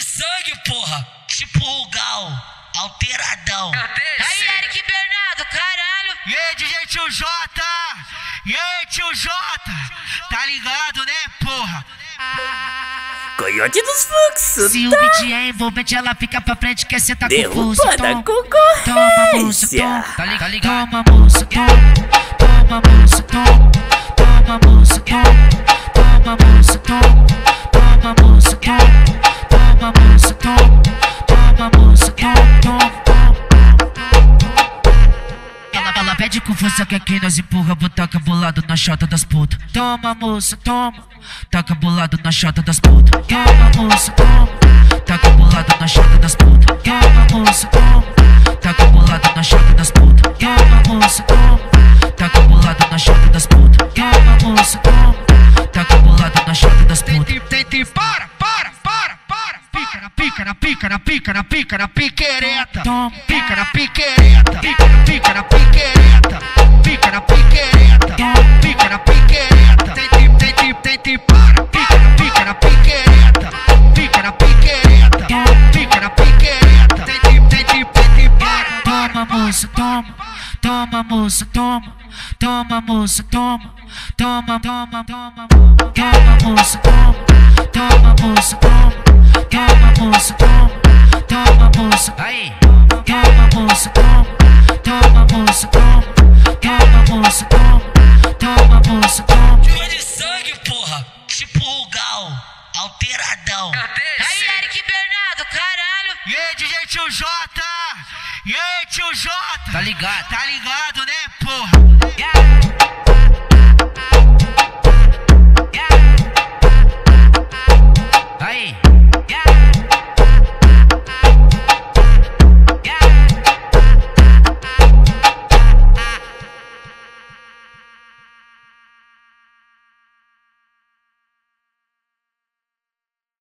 de sangue, porra. Tipo Rugal, alteradão. Aí, Erick Bernardo, caralho. E aí, DJ Tio Jota? E aí, Tio Jota? Tá ligado, né, porra? Coyote dos fluxos. Se o beat é envolvente, ela fica pra frente, quer sentar confuso. Derrubando a Toma, moça, concorrência. toma. Tá ligado? Toma, moça, toma. Toma, moça, toma. Toma, moça, toma. Toma, moça, toma. Toma, moça, toma. Toma, moça, toma. Toma, moça, toma. Ela pede com força que aqui nós empurra, botaca bolado na chota das putas. Toma, moça, toma. Taca bolado na chota das putas. Toma, moça, toma. Taca bolado na chota das putas. Toma, moça, toma. Taca bolado na chota das putas. Toma, moça, toma. Taca bolado na chota das putas. Toma, moça, toma. Taca bolado na chota das putas. Tente, para. Pica na pica, na pica, na pica, na pica, na piquereta. Pica na piquereta. Pica na piquereta. Pica na piquereta. Pica na piquereta. Tente, para. Pica na piquereta. Pica na piquereta. Pica na piquereta. Tente, para. Toma, moça, toma. Toma, moça, toma. Toma, moça, toma. Toma, moça, toma. Toma, moça, toma. Toma, moça, toma. Toma, moça. Aí. Toma, moça, toma. Toma, moça, toma. Toma, moça, toma. Toma, moça, toma. Tio de sangue, porra. Tipo Rugal, alteradão. Aí, Erick Bernardo, caralho. E aí, DJ Tio Jota? E aí, Tio Jota? Tá ligado, né,